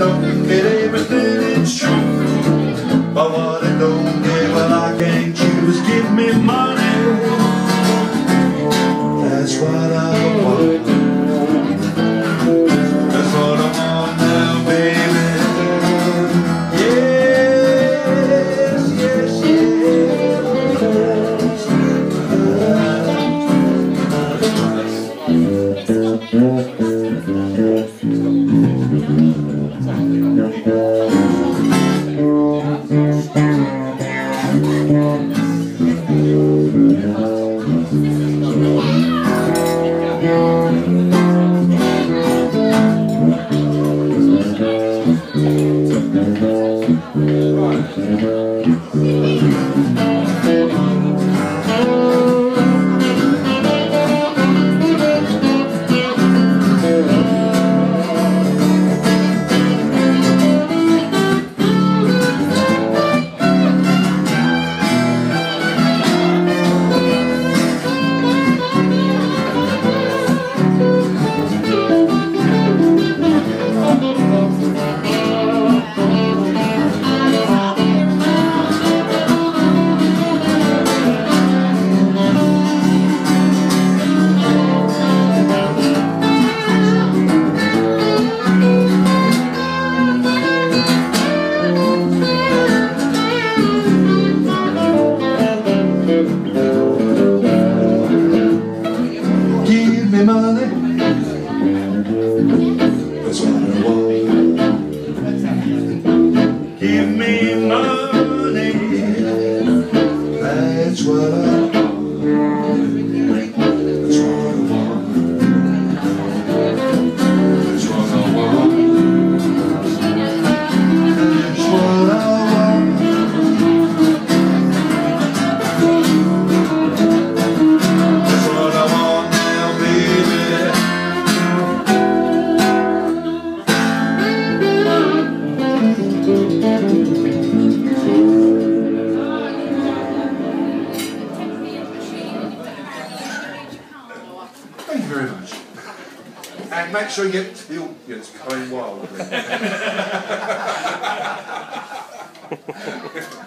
don't get everything, it's true. But what I don't get, well, I can't choose. Give me money, that's what I want. That's what I want now, baby. Yes, yes, money, that's what I want. Give me money, that's what I want. That's what I want. That's what I want. That's what I want. That's what I want now, baby. Thank you very much. And make sure you get till it's going wild.